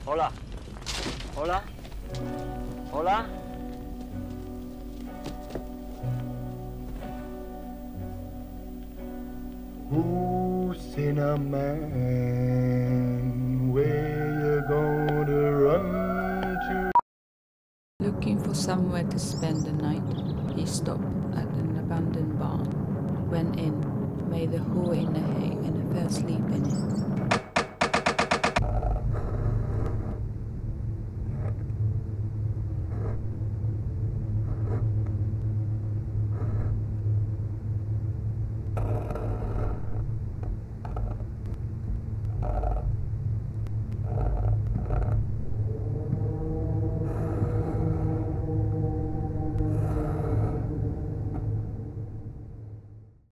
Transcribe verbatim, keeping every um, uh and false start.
好了，好了，好了。Who's in a man? Where you gonna run to? Looking for somewhere to spend the night, he stopped at an abandoned barn, went in, made a hole in the hay and fell asleep in it.